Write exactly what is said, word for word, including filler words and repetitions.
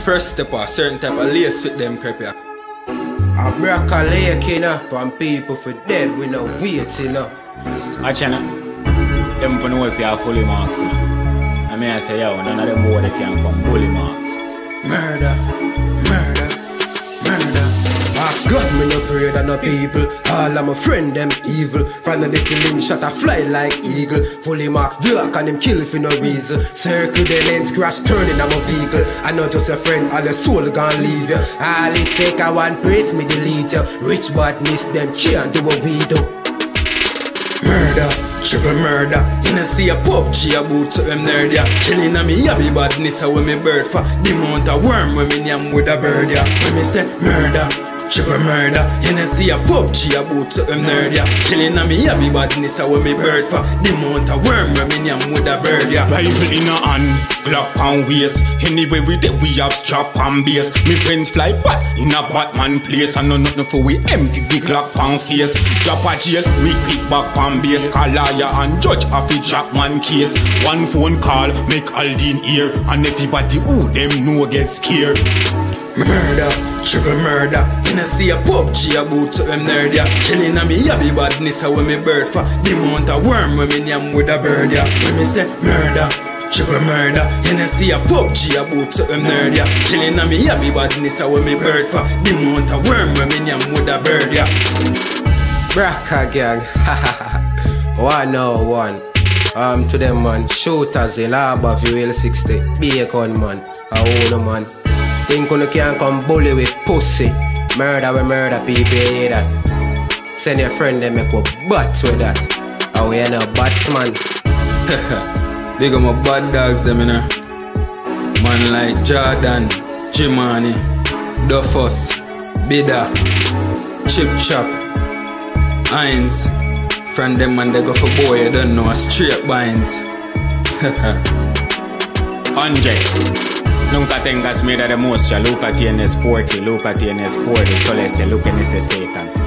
first step or certain type of lace fit them crap here. A break a lake, you know, from people for dead, we no wait, you know. Achana, them for know say I fully marks, you know. I mean I say, yo, none of them boy they can come bully marks. Murder, murder, murder. Ask God, me no afraid of no people. All of my friend them evil. From the distilling shot a fly like eagle. Fully marks dark and him kill for no reason. Circle the lens, crash turning on my vehicle. I not just a friend, all the soul gone leave you. All it take a one praise me delete you. Rich badness them can't do what we do. Murder, triple murder. You know see a P U B G about to them nerd ya. Killing a me happy badness a when me bird for. The amount of worm when me name with a bird ya. When me say murder, triple murder. You know see a P U B G about to them nerd ya. Killing a me happy badness a when me bird for. The amount of worm when me name with a bird ya. Rifle in a hand, Glock and waist. Anyway we dey we have strap and base. Me friends fly back in a Batman place. And no nothing for we empty the Glock and face. Drop a jail, we quick back and base. Call lawyer and judge of a Jackman case. One phone call, make Aldine hear. And everybody who them know get scared. Murder, triple murder. You know see a P U B G about to them nerd ya. Killing a me happy badness a when me bird for. The amount of worm when me name with a bird ya. When me say murder, triple murder. You know see a P U B G about to them nerd ya. Killing a me happy badness a when me bird for. The amount of worm when me name with a bird ya. Braka gang, one oh one. Um to them man, shooters in Laba Fuel sixty, Bacon man, a old man. Think you can't come bully with pussy. Murder we murder people, you hear that? Send your friend them make a bat with that. And we ain't no batsman. Big up my bad dogs them you know. Man like Jordan, Jimani, Duffus, Bida, Chip Chop, Heinz. From them man they go for boy you don't know, straight binds. Andre, nunca tengas miedo de muestra, Luca tienes porky, Luca tienes porky, solo ese Luca en ese Satan.